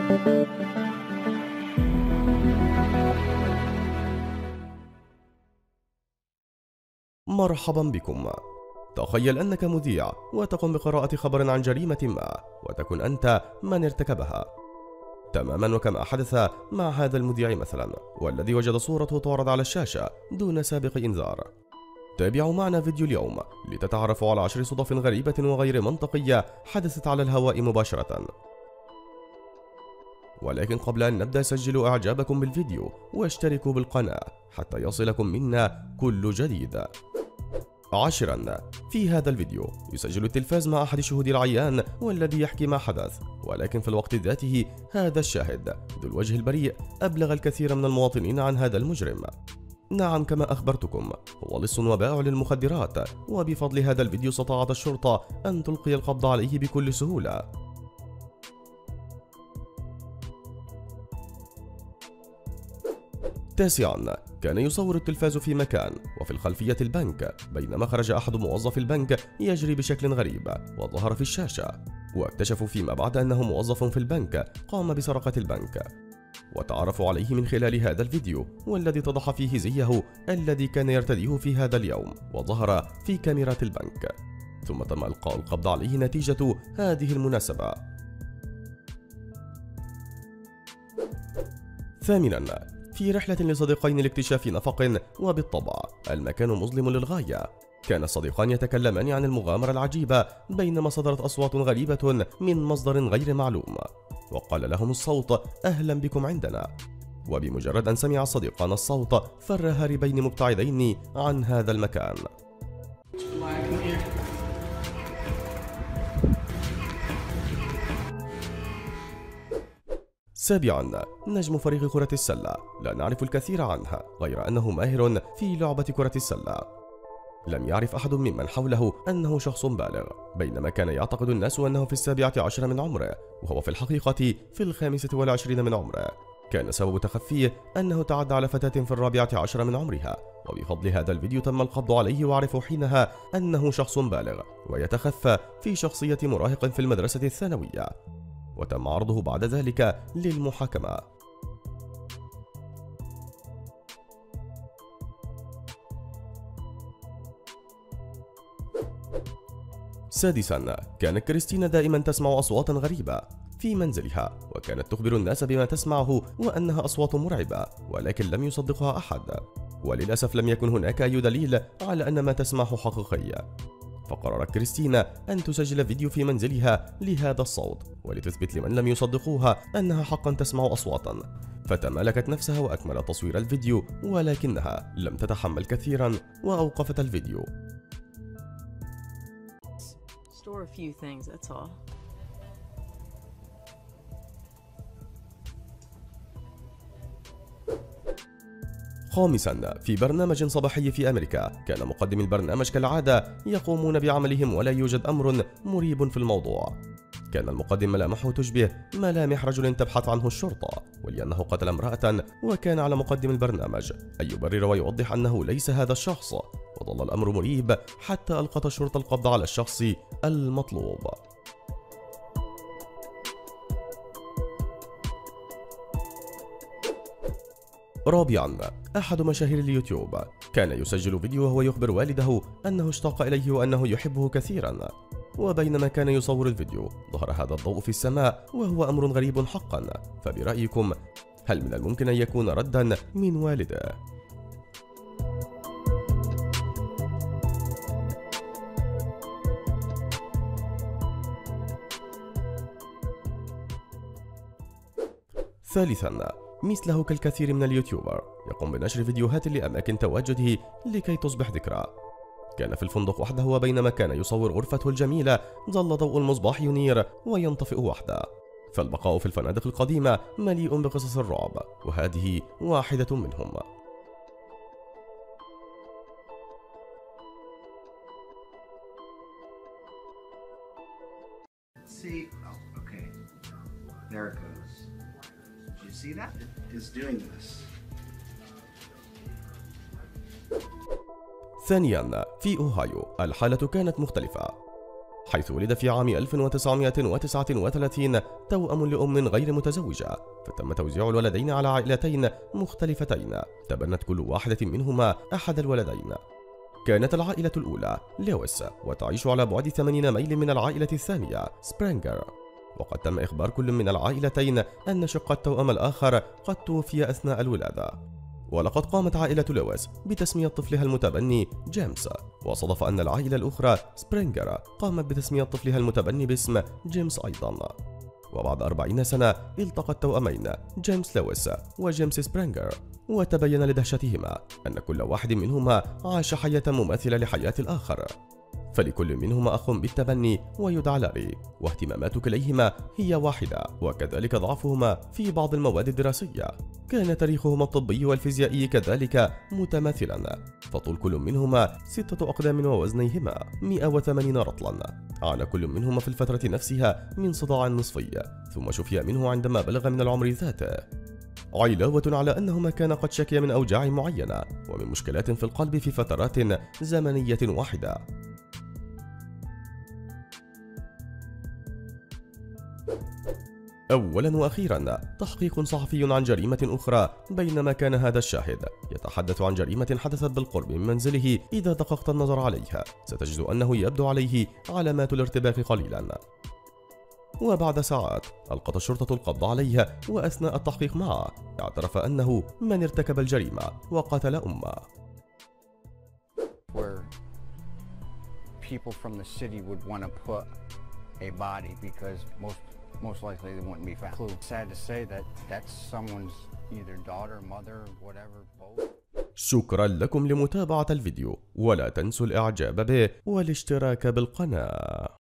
مرحبا بكم. تخيل أنك مذيع وتقوم بقراءة خبر عن جريمة ما وتكن أنت من ارتكبها، تماما وكما حدث مع هذا المذيع مثلا، والذي وجد صورته تعرض على الشاشة دون سابق إنذار. تابعوا معنا فيديو اليوم لتتعرفوا على 10 صدف غريبة وغير منطقية حدثت على الهواء مباشرة. ولكن قبل أن نبدأ سجلوا إعجابكم بالفيديو واشتركوا بالقناة حتى يصلكم منا كل جديد. 10. في هذا الفيديو يسجل التلفاز مع أحد الشهود العيان والذي يحكي ما حدث، ولكن في الوقت ذاته هذا الشاهد ذو الوجه البريء أبلغ الكثير من المواطنين عن هذا المجرم. نعم، كما أخبرتكم هو لص وبائع للمخدرات، وبفضل هذا الفيديو استطاعت الشرطة أن تلقي القبض عليه بكل سهولة. 9. كان يصور التلفاز في مكان وفي الخلفية البنك، بينما خرج أحد موظفي البنك يجري بشكل غريب وظهر في الشاشة، واكتشفوا فيما بعد أنه موظف في البنك قام بسرقة البنك، وتعرفوا عليه من خلال هذا الفيديو والذي اتضح فيه زيه الذي كان يرتديه في هذا اليوم وظهر في كاميرات البنك، ثم تم إلقاء القبض عليه نتيجة هذه المناسبة. 8. في رحلة لصديقين لاكتشاف نفق، وبالطبع المكان مظلم للغاية، كان الصديقان يتكلمان عن المغامرة العجيبة بينما صدرت أصوات غريبة من مصدر غير معلوم، وقال لهم الصوت أهلا بكم عندنا، وبمجرد أن سمع الصديقان الصوت فر هاربين مبتعدين عن هذا المكان. 7. نجم فريق كرة السلة، لا نعرف الكثير عنها غير أنه ماهر في لعبة كرة السلة. لم يعرف أحد ممن حوله أنه شخص بالغ، بينما كان يعتقد الناس أنه في 17 من عمره، وهو في الحقيقة في 25 من عمره. كان سبب تخفيه أنه تعدى على فتاة في 14 من عمرها، وبفضل هذا الفيديو تم القبض عليه، وعرفوا حينها أنه شخص بالغ ويتخفى في شخصية مراهق في المدرسة الثانوية، وتم عرضه بعد ذلك للمحاكمة. 6. كانت كريستينا دائما تسمع أصواتا غريبة في منزلها، وكانت تخبر الناس بما تسمعه وأنها أصوات مرعبة، ولكن لم يصدقها أحد، وللأسف لم يكن هناك أي دليل على أن ما تسمعه حقيقي. فقررت كريستينا أن تسجل فيديو في منزلها لهذا الصوت، ولتثبت لمن لم يصدقوها أنها حقا تسمع أصواتا، فتمالكت نفسها وأكملت تصوير الفيديو، ولكنها لم تتحمل كثيرا وأوقفت الفيديو. خامسا، في برنامج صباحي في أمريكا، كان مقدم البرنامج كالعادة يقومون بعملهم ولا يوجد أمر مريب في الموضوع. كان المقدم ملامحه تشبه ملامح رجل تبحث عنه الشرطة، ولأنه قتل امرأة، وكان على مقدم البرنامج أن يبرر ويوضح أنه ليس هذا الشخص، وظل الأمر مريب حتى ألقت الشرطة القبض على الشخص المطلوب. 4. أحد مشاهير اليوتيوب كان يسجل فيديو وهو يخبر والده أنه اشتاق إليه وأنه يحبه كثيرا، وبينما كان يصور الفيديو ظهر هذا الضوء في السماء، وهو أمر غريب حقا، فبرأيكم هل من الممكن أن يكون ردا من والده؟ ثالثا، مثله كالكثير من اليوتيوبر يقوم بنشر فيديوهات لأماكن تواجده لكي تصبح ذكرى. كان في الفندق وحده، وبينما كان يصور غرفته الجميلة ظل ضوء المصباح ينير وينطفئ وحده، فالبقاء في الفنادق القديمة مليء بقصص الرعب، وهذه واحدة منهم. See that? It is doing this. ثانيا، في أوهايو الحالة كانت مختلفة، حيث ولد في عام 1939 توأم لأم غير متزوجة، فتم توزيع الولدين على عائلتين مختلفتين تبنت كل واحدة منهما أحد الولدين. كانت العائلة الأولى لويس وتعيش على بعد 80 ميل من العائلة الثانية سبرينغر، وقد تم إخبار كل من العائلتين أن شق التوأم الآخر قد توفي أثناء الولادة. ولقد قامت عائلة لويس بتسمية طفلها المتبني جيمس، وصادف أن العائلة الأخرى سبرينغر قامت بتسمية طفلها المتبني باسم جيمس أيضا. وبعد 40 سنة التقى التوأمين جيمس لويس وجيمس سبرينغر، وتبين لدهشتهما أن كل واحد منهما عاش حياة مماثلة لحياة الآخر، فلكل منهما أخ بالتبني ويدعى لاري، واهتمامات كليهما هي واحدة، وكذلك ضعفهما في بعض المواد الدراسية. كان تاريخهما الطبي والفيزيائي كذلك متماثلا، فطول كل منهما 6 أقدام ووزنيهما 180 رطلا. عانى كل منهما في الفترة نفسها من صداع نصفي، ثم شفي منه عندما بلغ من العمر ذاته، علاوة على أنهما كانا قد شكيا من أوجاع معينة ومن مشكلات في القلب في فترات زمنية واحدة. أولا وأخيرا، تحقيق صحفي عن جريمة أخرى. بينما كان هذا الشاهد يتحدث عن جريمة حدثت بالقرب من منزله، إذا دققت النظر عليها ستجد أنه يبدو عليه علامات الارتباك قليلا. وبعد ساعات ألقت الشرطة القبض عليه، وأثناء التحقيق معه اعترف أنه من ارتكب الجريمة وقتل أمه. Most likely they wouldn't be found. Sad to say that that's someone's either daughter, mother, whatever, both. شكرا لكم لمتابعة الفيديو، ولا تنسوا الإعجاب به والاشتراك بالقناة.